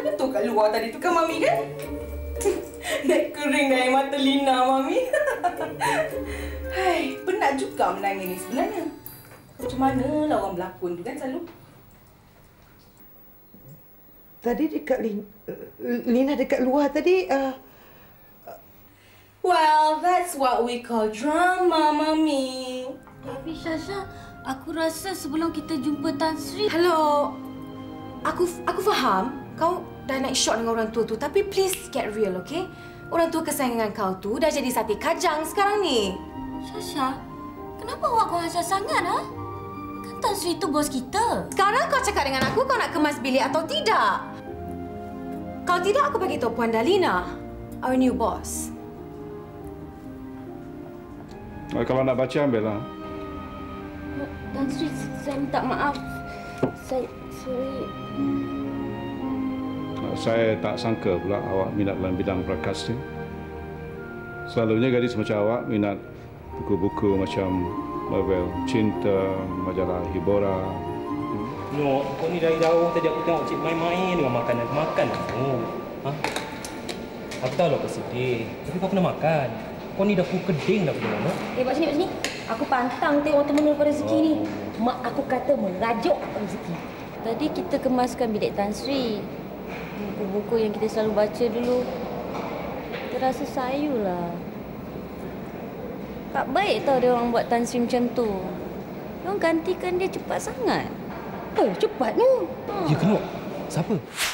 betul kat luar tadi tu kan, Mami kan? Dah kering dari mata Lina, Mami. Hai, penat juga menangis ni sebenarnya. Macam manalah orang berlakon tu kan selalu. Tadi dekat Lina dekat luar tadi. Well, that's what we call drama, Mami. Tapi Sasha, aku rasa sebelum kita jumpa Tan Sri... Hello. Aku faham kau dah naik shot dengan orang tua tu, tapi please get real, okay? Orang tua kesayangan kau tu dah jadi sate kajang sekarang ni. Sasha, kenapa awak kurang ajar sangat, ha? Kan Tan Sri tu bos kita. Sekarang kau cakap dengan aku kau nak kemas bilik atau tidak? Kalau tidak, aku bagi tahu Puan Dalina, our new boss. Kalau nak baca, ambillah. Tan Sri, saya minta maaf. Sorry. Saya tak sangka pula awak minat dalam bidang broadcasting. Selalunya gadis macam awak minat buku-buku macam novel cinta, majalah hiburan. No, kau ni dari jauh tadi aku tengok cik main-main dengan makanan. Makan kamu. Ha? Aku tahu lah kau sedih. Tapi kau kena makan. Kau ni dah keding dah punya mana? Buat sini. Aku pantang tengok teman rezeki ni. Mak aku kata merajuk rezeki. Tadi kita kemaskan bilik Tan Sri. Buku-buku yang kita selalu baca dulu. Terasa sayulah. Tak baik tau dia orang buat Tan Sri macam tu. Dia orang gantikan dia cepat sangat. Cepatnya. Ya, kenapa? Siapa?